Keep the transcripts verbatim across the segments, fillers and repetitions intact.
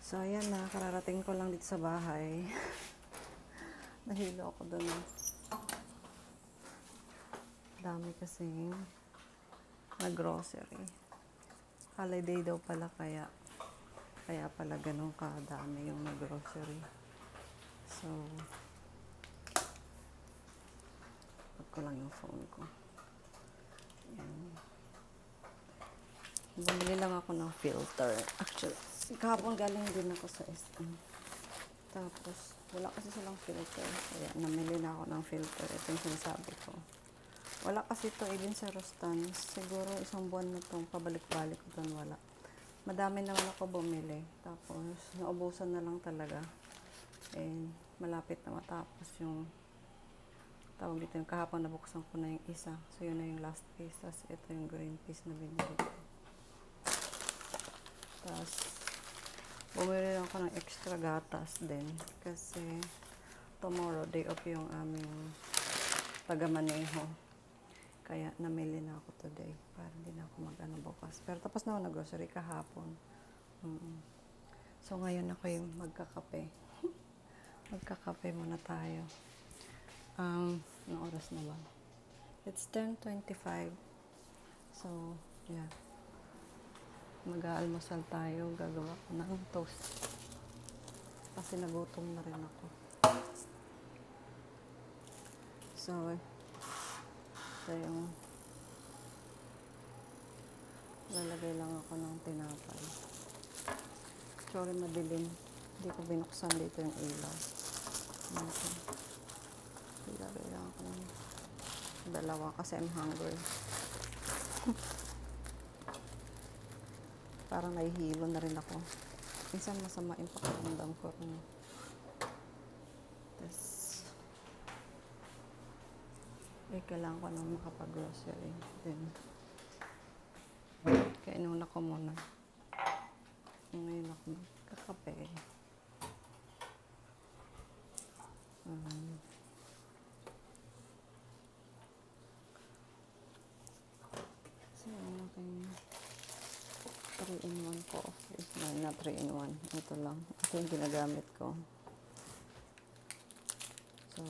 So, ayan na. Kararating ko lang dito sa bahay. Nahilo ako doon. Dami kasing nag-grocery. Holiday daw pala kaya. Kaya pala ganun kadami yung nag-grocery. So, pag ko lang yung phone ko. Ayan. Bumili lang ako ng filter. Actually, kahapon galing din ako sa S M. Tapos, wala kasi silang filter. Kaya, namili na ako ng filter. Ito yung sinasabi ko. Wala kasi ito, even sa Rostans. Siguro, isang buwan na itong pabalik-balik ko doon, wala. Madami naman ako bumili. Tapos, naubusan na lang talaga. And, malapit na matapos yung tawag dito yung kahapon nabuksan ko na yung isa. So, yun na yung last piece. Tapos, ito yung green piece na binili ko. Tapos, bumili lang ako ng extra gatas din. Kasi, tomorrow, day off yung aming taga-maneho. Kaya, namili na ako today. Para hindi na ako mag-ano bukas. Pero tapos na ako nag-grocery kahapon. Mm-mm. So, ngayon ako yung magkakape. Magkakape muna tayo. Um, anong oras na ba? It's ten twenty-five. So, yeah. Mag-aalmusal tayo. Gagawa ko ng toast. Kasi nagutom na rin ako. So, ito yung lalagay lang ako ng tinapay. Sorry, madilim. Hindi ko binuksan dito yung ilaw. Okay. Lalagay lang ako ng dalawa kasi I'm hungry. Parang nahihilo na rin ako. Minsan masama yung pakiramdam ko. Tapos, eh, kailangan ko nang makapag-grocery. Then, kainuna ko muna. Ngayon ako magkakape. Um, so, ano aking three in one coffee. No, not three in one. Ito lang. Ito yung ginagamit ko. So,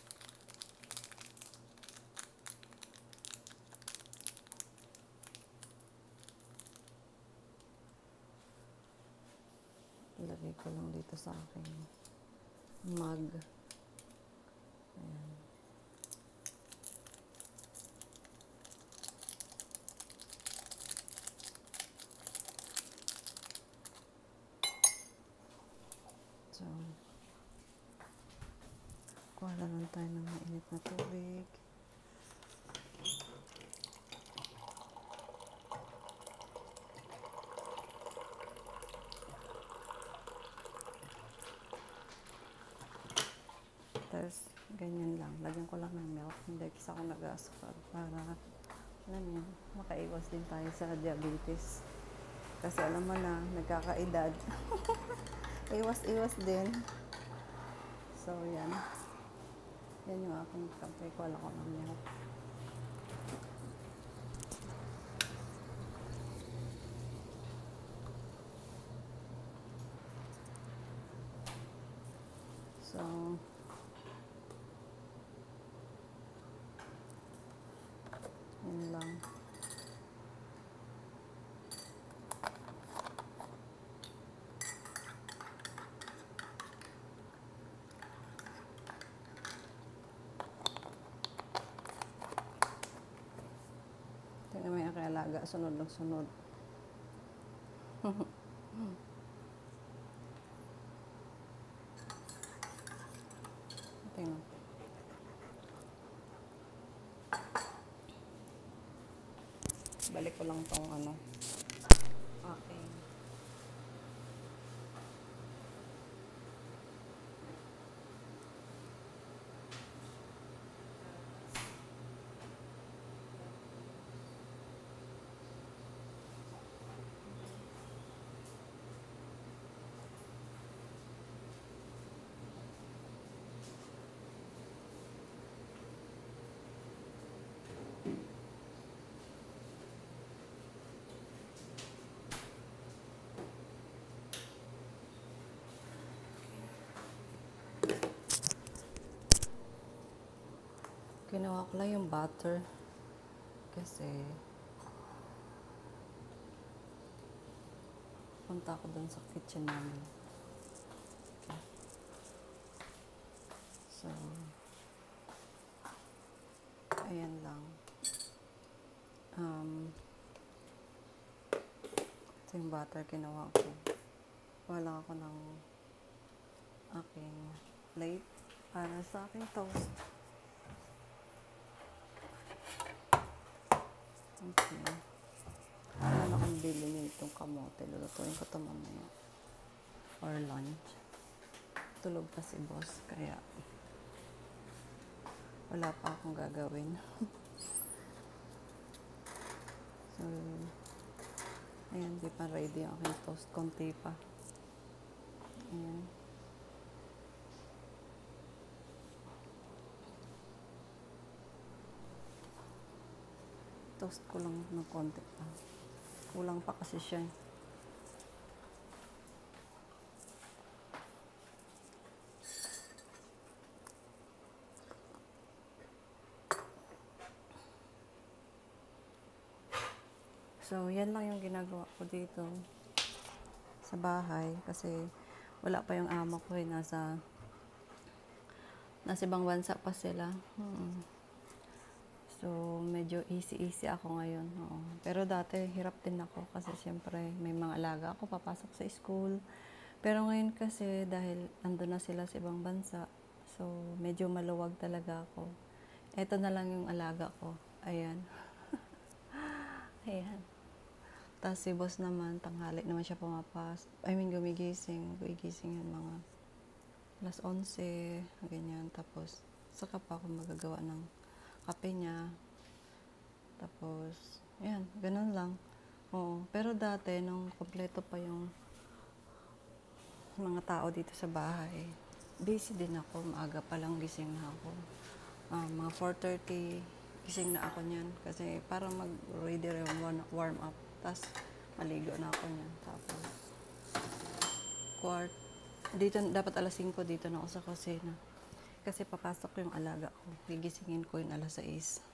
ilagay ko lang dito sa aking mug. Ayan. So, kuha na lang tayo ng mainit na tubig. Tapos, ganyan lang. Lagyan ko lang ng milk. Hindi kasi ako nag-asukal para, alam yun, makaiwas din tayo sa diabetes. Kasi alam mo na, nagkakaedad. Iwas-iwas din. So, yan. Yan yung aking kape. Wala ko ng milk. So, yun lang. Tingnan mo yung aking alaga. Sunod ng sunod. Tingnan. Balik ko lang tong ano. Okay. Kinuha ko lang yung butter. Kasi, punta ako dun sa kitchen namin. Okay. So, ayan lang. Um, ito yung butter kinuha ko. Wala ako ng aking plate para sa aking toast. Okay. Wala na akong bili nitong kamote. Lulutuin ko ito mamaya. Or lunch. Tulog pa si boss. Kaya wala pa akong gagawin. So, ayan. Di pa ready ang aking toast. Konti pa. Ayan. Toast ko lang ng konti pa. Kulang pa kasi siya. So, yan lang yung ginagawa ko dito sa bahay. Kasi wala pa yung amo ko eh. Nasa, nasa ibang bansa pa sila. Hmm. So, medyo easy-easy ako ngayon. Oo. Pero dati, hirap din ako kasi siyempre may mga alaga ako, papasok sa school. Pero ngayon kasi, dahil ando na sila sa ibang bansa, so, medyo maluwag talaga ako. Ito na lang yung alaga ko. Ayan. Ayan. Tapos si boss naman, tanghali naman siya pumapas. I mean, gumigising. Gumigising yun mga alas onse, ganyan. Tapos, saka pa ako magagawa ng kape niya. Tapos, yan, ganun lang. Oo. Pero dati, nung kompleto pa yung mga tao dito sa bahay, busy din ako. Maaga pa lang gising na ako. Uh, mga four thirty, gising na ako niyan. Kasi para mag-ready warm up. Tapos, maligo na ako niyan. Tapos, quart, dito, dapat alas singko dito na ako sa kusina. Kasi papasok yung alaga ko. Gigisingin ko yung alas sais.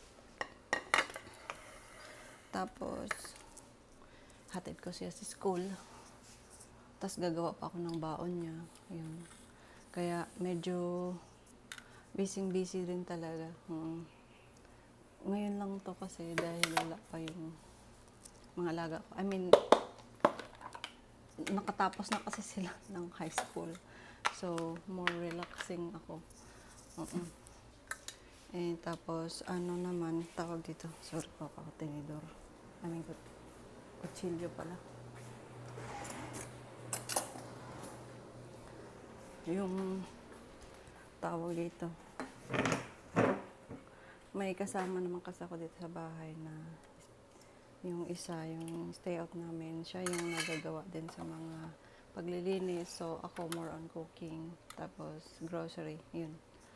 Tapos, hatid ko siya sa school. Tapos, gagawa pa ako ng baon niya. Yun. Kaya, medyo busy-busy rin talaga. Hmm. Ngayon lang to kasi dahil wala pa yung mga alaga ko. I mean, nakatapos na kasi sila ng high school. So, more relaxing ako. Uh-uh. Eh, tapos, ano naman, tawag dito. Sorry po, ako tinidor. I mean, kutsilyo pala. Yung tawag dito. May kasama naman kasi ako dito sa bahay na yung isa, yung stay out namin, siya yung nagagawa din sa mga paglilinis. So, ako more on cooking. Tapos, grocery. Yun.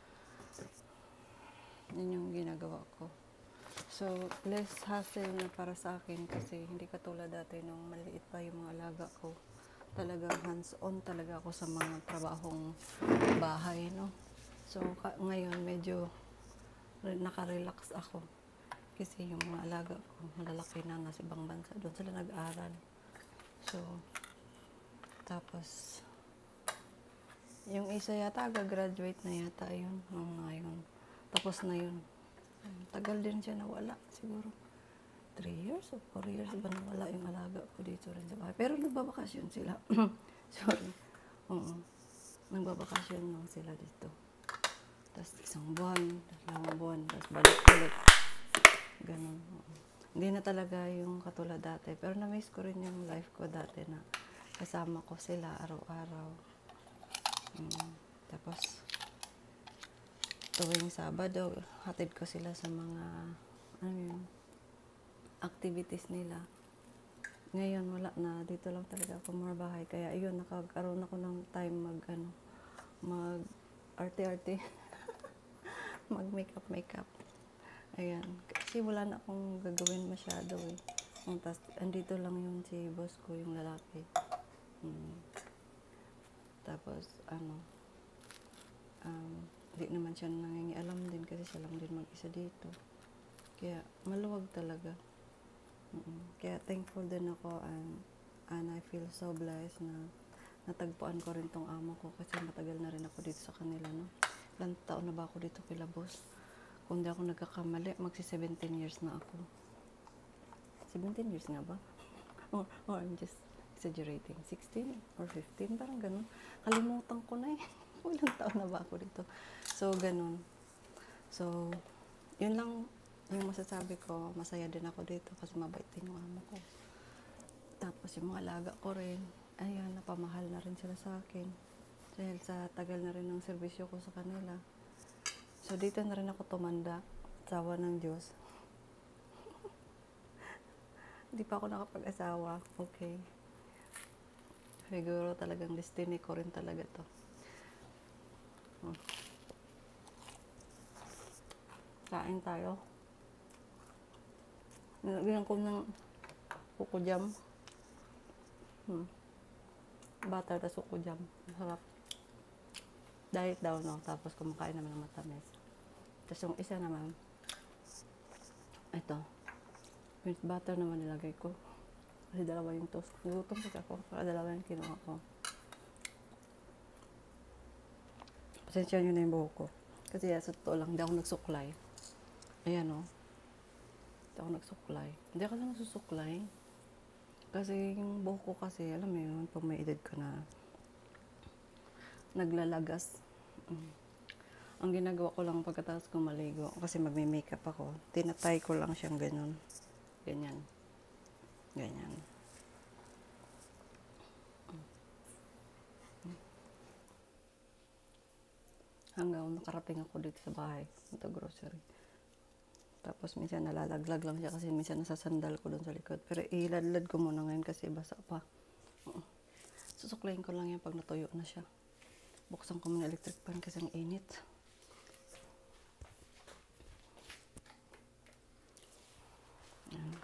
Yun yung ginagawa ko. So, less hassle na para sa akin kasi hindi katulad dati nung maliit pa yung mga alaga ko. Talagang hands-on talaga ako sa mga trabahong bahay, no? So, ngayon medyo naka-relax ako. Kasi yung mga alaga ko, malalaki na, nasa ibang bansa. Doon sila nag-aral. So, tapos, yung isa yata, gagraduate na yata yun. Mga yun. Tapos na yun. Tagal din siya nawala. Siguro, three years o four years ba nawala yung alaga ko dito rin sa bahay. Pero nagbabakasyon sila. Sorry. Oo. Nagbabakasyon lang sila dito. Tapos isang buwan, dalawang buwan, tapos balik ulit. Ganun. Hindi na talaga yung katulad dati. Pero na-miss ko rin yung life ko dati na kasama ko sila araw-araw. Um, tapos, tuwing Sabado, hatid ko sila sa mga, ano yun, activities nila. Ngayon, wala na. Dito lang talaga ako more bahay. Kaya, ayun, nakakaroon ako ng time mag, ano, mag, arte-arte. mag makeup-makeup. Ayan. Kasi wala na akong gagawin masyado eh. Tapos, andito lang yung si boss ko, yung lalaki. Hmm. Tapos, ano, um, Hindi naman siya nangingialam din kasi siya lang din mag-isa dito. Kaya maluwag talaga. Mm-mm. Kaya thankful din ako and, and I feel so blessed na natagpuan ko rin tong amo ko kasi matagal na rin ako dito sa kanila, no? Ilang taon na ba ako dito kila boss? Kung di ako nagkakamali, magsi seventeen years na ako. seventeen years nga ba? or, or I'm just exaggerating. sixteen or fifteen, parang ganun. Kalimutan ko na eh. Ilang taon na ba ako dito? So, ganun. So, yun lang yung masasabi ko. Masaya din ako dito kasi mabait din yung amo ko. Tapos yung mga alaga ko rin, ayan, napamahal na rin sila sa akin. Dahil sa tagal na rin ng serbisyo ko sa kanila. So, dito na rin ako tumanda. Asawa ng Diyos. Hindi pa ako nakapag-asawa. Okay. Siguro talagang destiny ko rin talaga to. Hmm. Kain tayo. Nilagyan ko ng kuko jam. Hmm. Butter na suko jam. Masarap. Diet daw, no? Tapos kumakain naman ng matamis. Tapos yung isa naman, ito. With butter naman nilagay ko. Kasi dalawa yung toast. Nagutom kasi ako. Para dalawa yung kinuha ko. Pasensya nyo na yung buhok ko. Kasi sa totoo lang, hindi ako nagsuklay. Ayan o. Hindi ako nagsuklay. Hindi ako lang nagsusuklay. Kasi yung buhok ko kasi, alam mo yun, pag may edad ka na, naglalagas. Mm. Ang ginagawa ko lang pagkatapos ko maligo, kasi magme-makeup ako, tinatay ko lang siyang ganyan. Ganyan. Ganyan. Hanggang nakarating ako dito sa bahay, ito grocery. Tapos minsan nalalaglag lang siya kasi minsan nasasandal ko doon sa likod. Pero iladlad ko muna ngayon kasi basa pa. Susuklayin ko lang yan pag natuyo na siya. Buksan ko muna electric fan kasi ang init. Yan.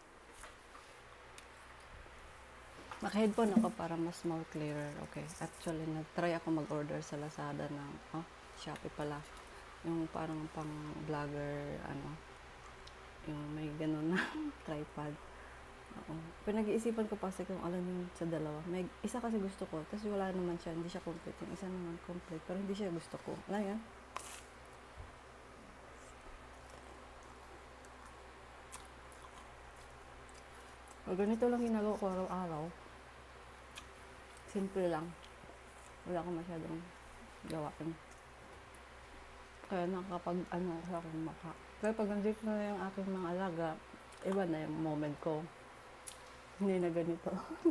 Naka-headphone ako para mas more clearer. Okay. Actually, nag-try ako mag-order sa Lazada ng, oh, Shopee pala. Yung parang pang vlogger, ano, yung may ganun na tripod. Oo. Pero nag-iisipan ko pa kasi kung alam yung sa dalawa. May isa kasi gusto ko, tapos wala naman siya, hindi siya complete. Yung isa naman complete, pero hindi siya gusto ko. Wala yan. O, ganito lang ginagawa ko araw-araw. Simple lang. Wala akong masyadong gawain. Kaya nakakapag, ano, sa aking maka. Pero pag nandito na yung aking mga alaga, iba na yung moment ko. Hindi na ganito.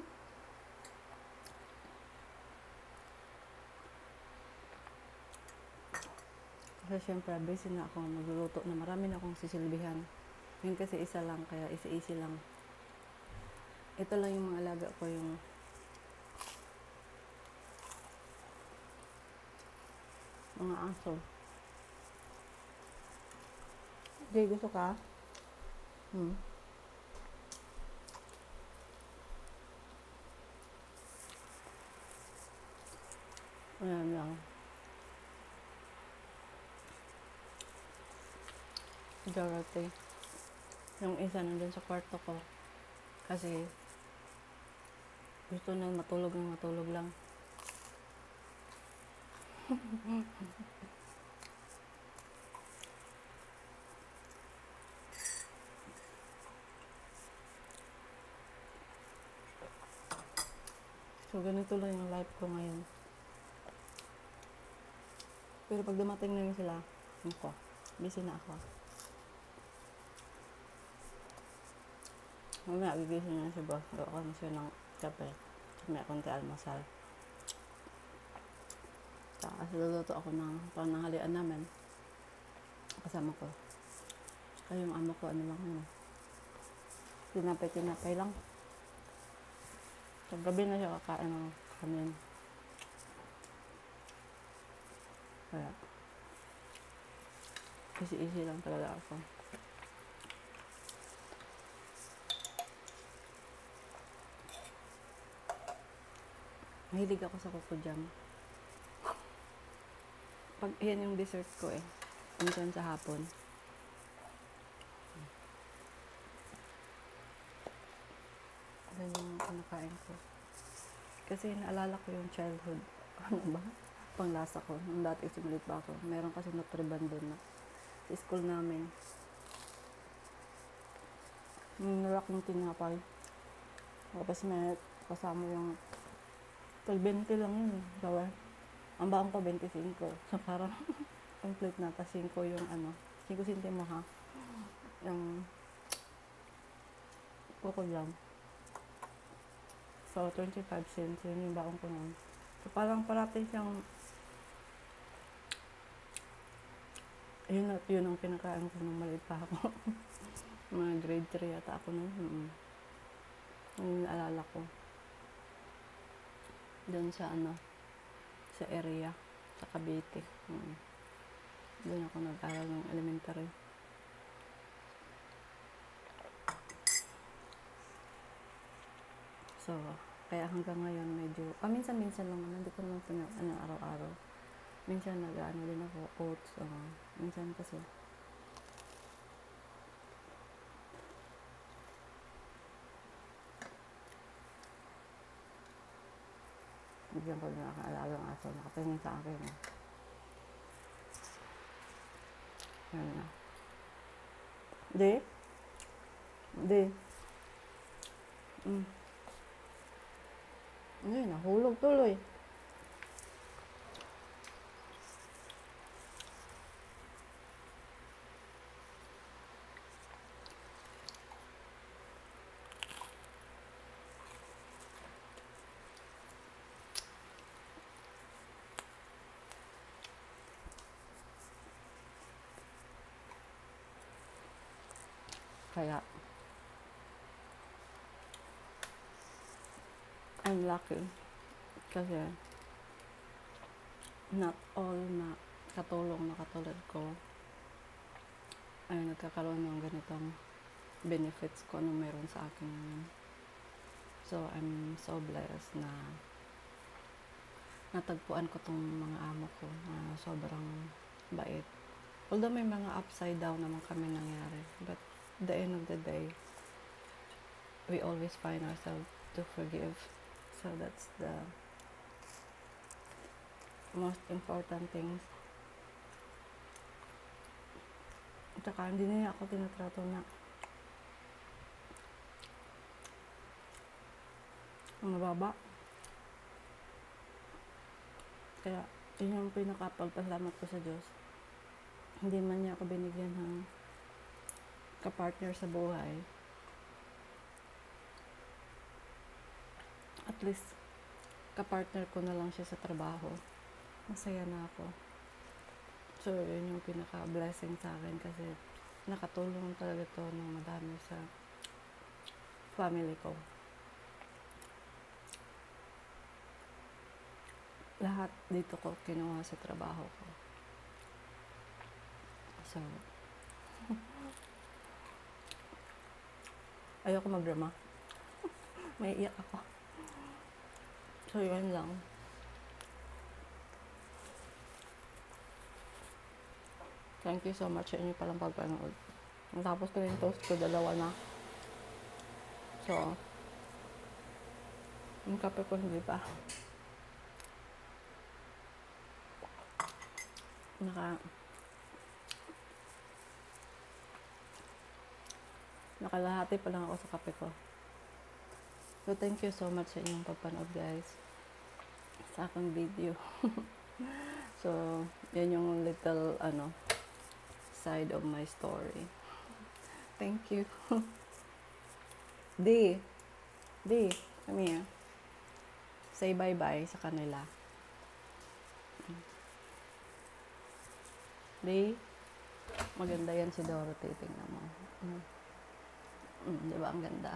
Kasi syempre, busy na ako magluluto na marami na akong sisilbihan. Yun kasi isa lang, kaya isa-easy lang. Ito lang yung mga alaga ko, yung mga aso. Jay, gusto ka? Hmm. Ayan lang. Dorothy. Yung isa nandun sa kwarto ko. Kasi gusto na matulog ng matulog lang. So, ganito lang yung life ko ngayon. Pero pag dumating na yun sila, ako, busy na ako. Mamaya, gigising na si boss. Gawa ko na siya ng kape. May konti almasal. Tapos luluto ako ng pananghalian namin. Kasama ko. Kaya yung amo ko, ano lang yun. Tinapay-tinapay lang. Sa gabi na siya kakain ng kanin. Kaya, easy-easy lang talaga ako. Mahilig ako sa kuko jam. Pag yan yung dessert ko eh. Minsan sa hapon. Yan yung kinakain ko. Kasi naalala ko yung childhood. Ano ba? Panglasa ko. Nung dati simulit pa ako. Meron kasi Nutriban doon na. Sa school namin. Yung nalaking tinapay. Tapos may kasama yung twenty lang yun. Sabi, ang baon ko twenty-five. So parang ang plate na. Tapos five yung ano. five sentimo ha. Yung coco jam. So, twenty-five cents. Yun yung baon ko nun. So, parang parati siyang yun at yun ang kinakain ko nung maliit pa ako. Mga grade three yata ako nun. Mm-hmm. Yun yung naalala ko. Doon sa ano, sa area, sa Cavite. Mm-hmm. Doon ako nag-aral ng elementary. So, kaya hanggang ngayon medyo, ah, minsan-minsan lang, hindi ko naman pinag, ano, araw-araw. Minsan nag-ano din ako, oats, uh, minsan kasi. Bigyan ko na nakaalala ng aso, nakatingin sa akin. Eh. Yan na. Di? Di. Mm. Ay, nahulog tuloy. Kaya, I'm lucky. Kasi, not all na katulong na katulad ko ay nagkakaroon ng ganitong benefits ko ano meron sa akin ngayon. So, I'm so blessed na natagpuan ko tong mga amo ko na sobrang bait. Although may mga upside down naman kami nangyari. But, at the end of the day, we always find ourselves to forgive. So, that's the most important things. At saka, hindi niya ako tinatrato na ang mababa. Kaya, yun yung pinakapagpasalamat ko sa Diyos. Hindi man niya ako binigyan ng kapartner sa buhay. At least, kapartner ko na lang siya sa trabaho. Masaya na ako. So, yun yung pinaka-blessing sa akin kasi nakatulong talaga to ng madami sa family ko. Lahat dito ko kinuha sa trabaho ko. So, ayoko magdrama. May iyak ako. So, yun lang. Thank you so much sa inyo palang pagpanood. Natapos ko yung toast ko, dalawa na. So, yung kape ko hindi pa. Naka, nakalahati pa lang ako sa kape ko. So, thank you so much sa inyong pagpanood, guys. Sa aking video. So, yan yung little, ano, side of my story. Thank you. D. D. Come here. Say bye-bye sa kanila. D. Maganda yan si Dorothy. Tingnan mo. Mm. Mm, di ba ang ganda?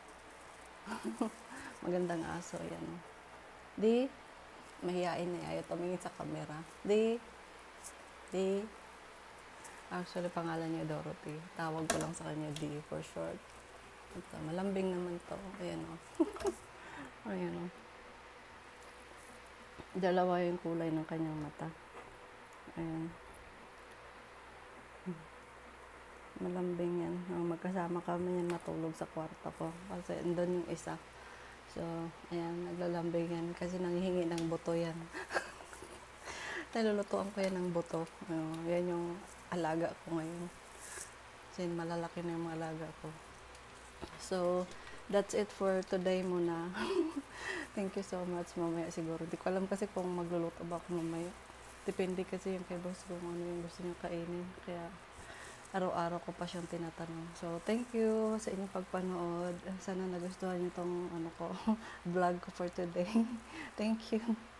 Magandang aso yan. D. Mahihain na ayaw tumingin sa camera. D. D. Actually, pangalan niya Dorothy. Tawag ko lang sa kanya D for short. Ito, malambing naman to. Ayan o. Ayan o. Dalawa yung kulay ng kanyang mata. Ayan. Malambing yan. Oh, magkasama kami yan matulog sa kwarto ko. Kasi andun yung isa. So, ayan, naglalambing yan. Kasi nanghihingi ng buto yan. Nalulutuan ko yan ng buto. Oh, yan yung alaga ko ngayon. Kasi malalaki na yung mga alaga ko. So, that's it for today muna. Thank you so much. Mamaya siguro. Hindi ko alam kasi kung magluluto ba ako mamaya. Depende kasi yung kay boss kung ano yung gusto niya kainin. Kaya, araw-araw ko pa siyang tinatanong. So, thank you sa inyong pagpanood. Sana nagustuhan niyo tong ano ko, vlog ko for today. Thank you.